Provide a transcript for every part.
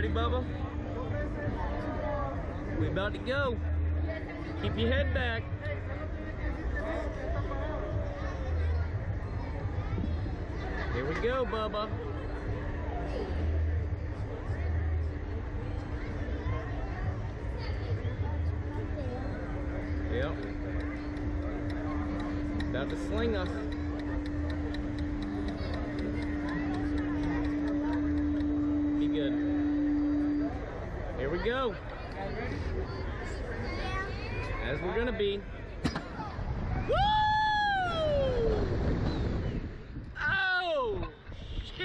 Ready, Bubba? We about to go. Keep your head back. Here we go, Bubba. Yep. About to sling us. Be good. Here we go. As we're gonna be. Woo! Oh! Shit!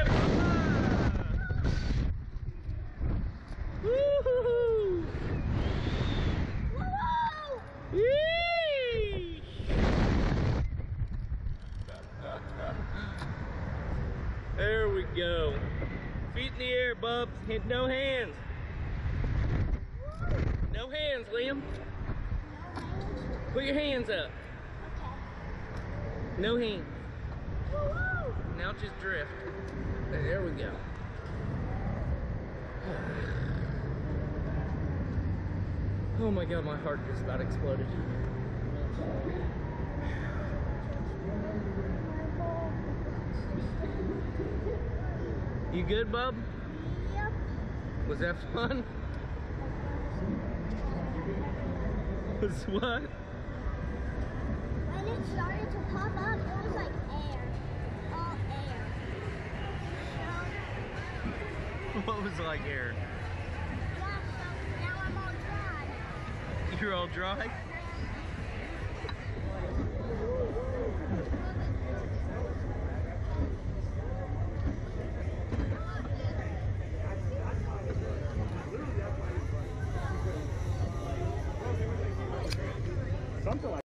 Woo-hoo-hoo! Yee! There we go. Feet in the air, Bubs. Hit no hands. No hands, Liam. Put your hands up. Okay. No hands. Now just drift. There we go. Oh my God, my heart just about exploded. You good, Bub? Yep. Was that fun? Was what? When it started to pop up, it was like air. All air. What was like air? Yeah, so now I'm all dry. You're all dry?